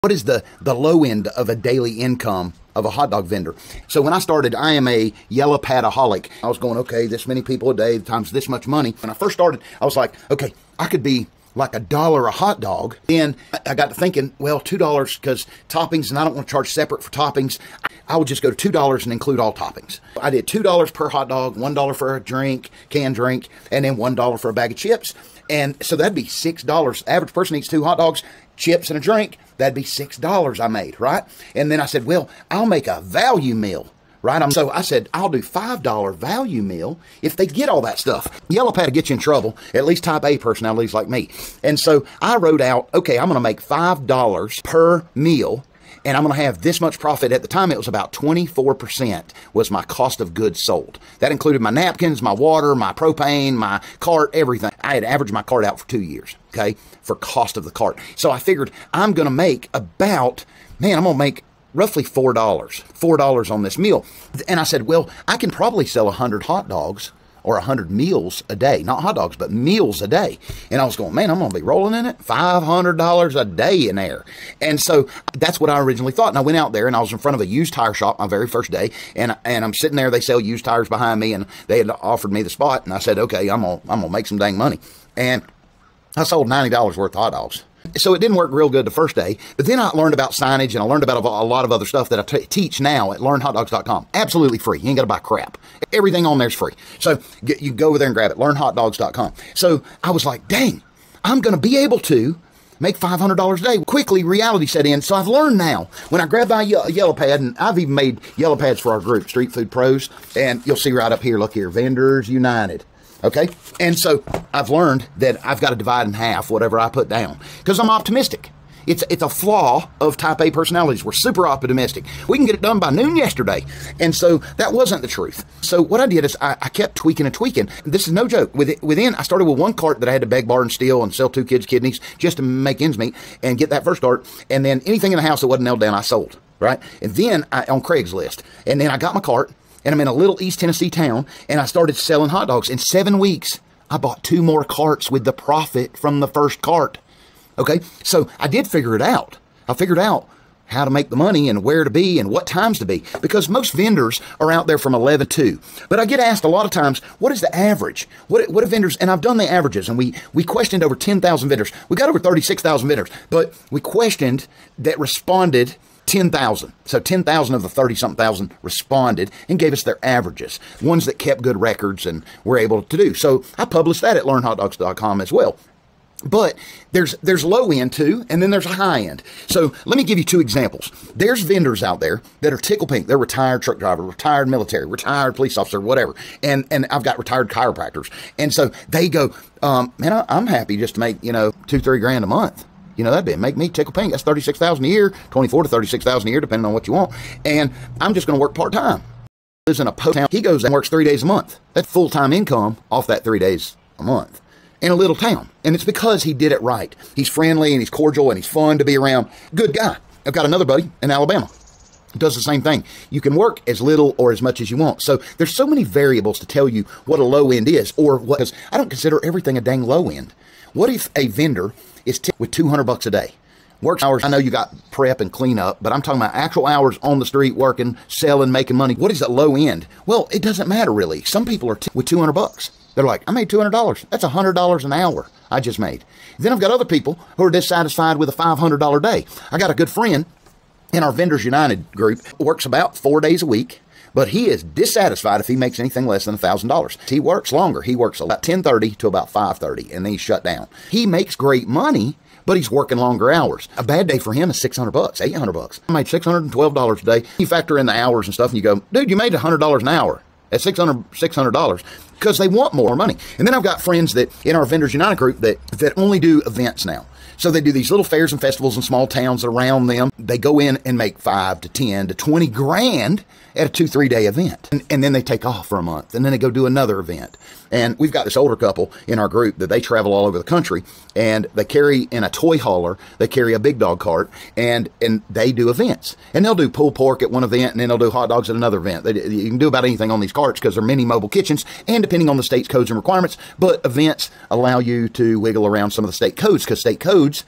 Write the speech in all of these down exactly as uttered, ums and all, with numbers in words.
What is the, the low end of a daily income of a hot dog vendor? So when I started, I am a yellow padaholic. I was going, okay, this many people a day times this much money. When I first started, I was like, okay, I could be like a dollar a hot dog. Then I got to thinking, well, two dollars because toppings, and I don't want to charge separate for toppings. I would just go to two dollars and include all toppings. I did two dollars per hot dog, one dollar for a drink, canned drink, and then one dollar for a bag of chips. And so that'd be six dollars. Average person eats two hot dogs, chips, and a drink. That'd be six dollars I made, right? And then I said, well, I'll make a value meal, right? So I said, I'll do five dollar value meal if they get all that stuff. Yellow pad will get you in trouble, at least type A personalities like me. And so I wrote out, okay, I'm going to make five dollars per meal, and I'm going to have this much profit. At the time, it was about twenty-four percent was my cost of goods sold. That included my napkins, my water, my propane, my cart, everything. I had averaged my cart out for two years, okay, for cost of the cart. So I figured I'm going to make about, man, I'm going to make roughly four dollars, four dollars on this meal. And I said, well, I can probably sell one hundred hot dogs or one hundred meals a day, not hot dogs, but meals a day. And I was going, man, I'm going to be rolling in it, five hundred dollars a day in there. And so that's what I originally thought. And I went out there and I was in front of a used tire shop my very first day. And, and I'm sitting there, they sell used tires behind me, and they had offered me the spot. And I said, okay, I'm going to I'm gonna make some dang money. And I sold ninety dollars worth of hot dogs. So it didn't work real good the first day, but then I learned about signage, and I learned about a, a lot of other stuff that I t- teach now at learn hot dogs dot com. Absolutely free. You ain't got to buy crap. Everything on there is free. So get, you go over there and grab it, learn hot dogs dot com. So I was like, dang, I'm going to be able to make five hundred dollars a day. Quickly, reality set in. So I've learned now. When I grab my ye- yellow pad, and I've even made yellow pads for our group, Street Food Pros, and you'll see right up here, look here, Vendors United. Okay. And so I've learned that I've got to divide in half whatever I put down because I'm optimistic. It's it's a flaw of type A personalities. We're super optimistic. We can get it done by noon yesterday. And so that wasn't the truth. So what I did is I, I kept tweaking and tweaking. This is no joke. With, within, I started with one cart that I had to beg, bar, and steal and sell two kids' kidneys just to make ends meet and get that first start. And then anything in the house that wasn't nailed down, I sold. Right. And then I, on Craigslist. And then I got my cart. And I'm in a little East Tennessee town, and I started selling hot dogs. In seven weeks, I bought two more carts with the profit from the first cart. Okay, so I did figure it out. I figured out how to make the money and where to be and what times to be, because most vendors are out there from eleven to two. But I get asked a lot of times, what is the average? What what are vendors? And I've done the averages, and we we questioned over ten thousand vendors. We got over thirty-six thousand vendors, but we questioned that responded ten thousand. So ten thousand of the thirty-something thousand responded and gave us their averages, ones that kept good records and were able to do. So I published that at learn hot dogs dot com as well. But there's there's low end too, and then there's a high end. So let me give you two examples. There's vendors out there that are tickle pink. They're retired truck driver, retired military, retired police officer, whatever. And and I've got retired chiropractors. And so they go, um, man, I, I'm happy just to make, you know, two, three grand a month. You know, that'd be, make me tickle pink. That's thirty-six thousand a year, twenty-four to thirty-six thousand a year, depending on what you want. And I'm just going to work part-time. Lives in a post town. He goes and works three days a month. That's full-time income off that three days a month in a little town. And it's because he did it right. He's friendly and he's cordial and he's fun to be around. Good guy. I've got another buddy in Alabama. Does the same thing. You can work as little or as much as you want. So there's so many variables to tell you what a low end is, or what, because I don't consider everything a dang low end. What if a vendor is t- with two hundred bucks a day? Work hours, I know you got prep and clean up, but I'm talking about actual hours on the street working, selling, making money. What is at low end? Well, it doesn't matter really. Some people are t- with two hundred bucks. They're like, I made two hundred dollars. That's one hundred dollars an hour I just made. Then I've got other people who are dissatisfied with a five hundred dollars day. I got a good friend in our Vendors United group, works about four days a week, but he is dissatisfied if he makes anything less than one thousand dollars. He works longer. He works about ten thirty to about five thirty, and then he's shut down. He makes great money, but he's working longer hours. A bad day for him is six hundred bucks, eight hundred bucks. I made six hundred twelve dollars a day. You factor in the hours and stuff, and you go, dude, you made one hundred dollars an hour at six hundred dollars because they want more money. And then I've got friends that in our Vendors United group that, that only do events now. So they do these little fairs and festivals in small towns around them. They go in and make five to ten to twenty grand at a two, three day event. And, and then they take off for a month, and then they go do another event. And we've got this older couple in our group that they travel all over the country, and they carry in a toy hauler, they carry a big dog cart, and, and they do events. And they'll do pulled pork at one event, and then they'll do hot dogs at another event. They, you can do about anything on these carts because they're mini mobile kitchens, and depending on the state's codes and requirements, but events allow you to wiggle around some of the state codes because state codes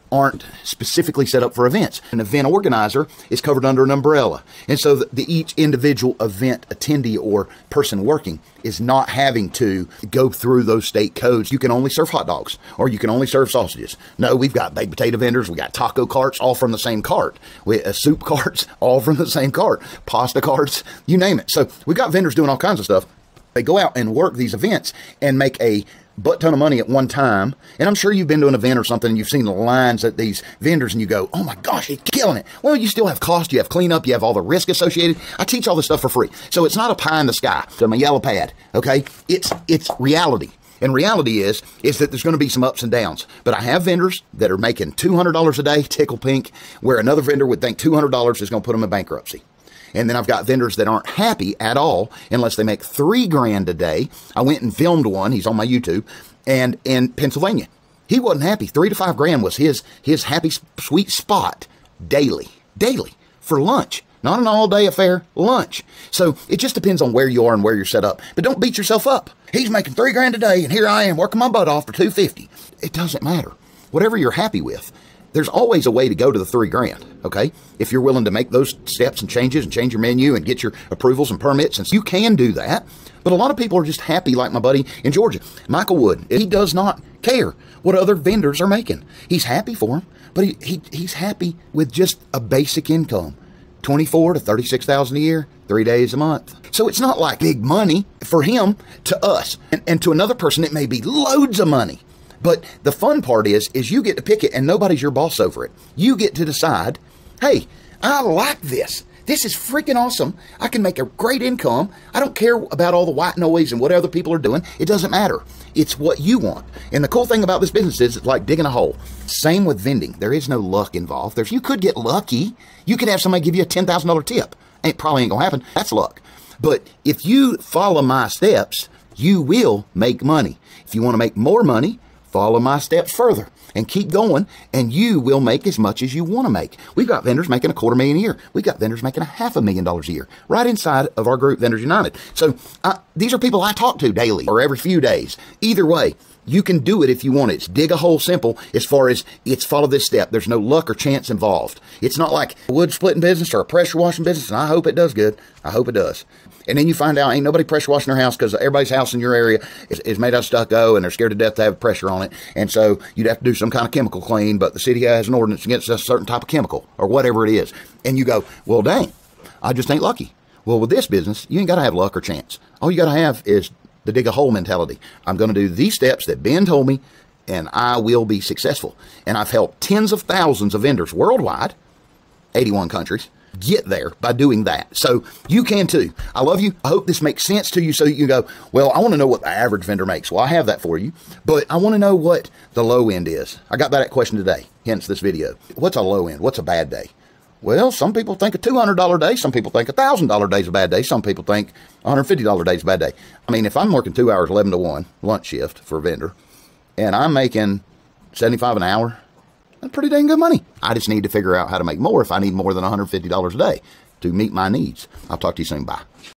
aren't specifically set up for events. An event organizer is covered under an umbrella. And so the, the each individual event attendee or person working is not having to go through those state codes. You can only serve hot dogs or you can only serve sausages. No, we've got baked potato vendors. We got taco carts, all from the same cart. We uh, soup carts, all from the same cart. Pasta carts, you name it. So we've got vendors doing all kinds of stuff. They go out and work these events and make a butt ton of money at one time. And I'm sure you've been to an event or something and you've seen the lines at these vendors and you go, oh my gosh, he's killing it. Well, you still have cost, you have cleanup, you have all the risk associated. I teach all this stuff for free. So it's not a pie in the sky. So I'm a yellow pad, okay? It's, it's reality. And reality is, is that there's going to be some ups and downs. But I have vendors that are making two hundred dollars a day, tickle pink, where another vendor would think two hundred dollars is going to put them in bankruptcy. And then I've got vendors that aren't happy at all unless they make three grand a day. I went and filmed one. He's on my YouTube. And in Pennsylvania, he wasn't happy. Three to five grand was his, his happy, sweet spot daily, daily for lunch. Not an all-day affair, lunch. So it just depends on where you are and where you're set up. But don't beat yourself up. He's making three grand a day, and here I am working my butt off for two fifty. It doesn't matter. Whatever you're happy with, there's always a way to go to the three grand, okay? If you're willing to make those steps and changes and change your menu and get your approvals and permits, and you can do that. But a lot of people are just happy, like my buddy in Georgia, Michael Wood. He does not care what other vendors are making. He's happy for them, but he, he he's happy with just a basic income, twenty-four to thirty-six thousand a year, three days a month. So it's not like big money for him to us, and, and to another person it may be loads of money. But the fun part is, is you get to pick it and nobody's your boss over it. You get to decide, hey, I like this. This is freaking awesome. I can make a great income. I don't care about all the white noise and what other people are doing. It doesn't matter. It's what you want. And the cool thing about this business is it's like digging a hole. Same with vending. There is no luck involved. There's, you could get lucky. You could have somebody give you a ten thousand dollar tip. Ain't probably ain't gonna happen. That's luck. But if you follow my steps, you will make money. If you want to make more money, follow my steps further and keep going, and you will make as much as you want to make. We've got vendors making a quarter million a year. We've got vendors making a half a million dollars a year right inside of our group, Vendors United. So uh, these are people I talk to daily or every few days. Either way, you can do it if you want it. It's dig a hole simple as far as it's follow this step. There's no luck or chance involved. It's not like a wood splitting business or a pressure washing business, and I hope it does good. I hope it does. And then you find out ain't nobody pressure washing their house because everybody's house in your area is, is made out of stucco and they're scared to death to have pressure on it. And so you'd have to do some kind of chemical clean, but the city has an ordinance against a certain type of chemical or whatever it is. And you go, well, dang, I just ain't lucky. Well, with this business, you ain't got to have luck or chance. All you got to have is the dig a hole mentality. I'm going to do these steps that Ben told me and I will be successful. And I've helped tens of thousands of vendors worldwide, eighty-one countries, get there by doing that. So you can too. I love you. I hope this makes sense to you so you go, well, I want to know what the average vendor makes. Well, I have that for you, but I want to know what the low end is. I got that question today, hence this video. What's a low end? What's a bad day? Well, some people think a two hundred dollar day. Some people think a one thousand dollar day is a bad day. Some people think a one hundred fifty dollar day is a bad day. I mean, if I'm working two hours, eleven to one, lunch shift for a vendor, and I'm making seventy-five an hour, that's pretty dang good money. I just need to figure out how to make more if I need more than one hundred fifty dollars a day to meet my needs. I'll talk to you soon. Bye.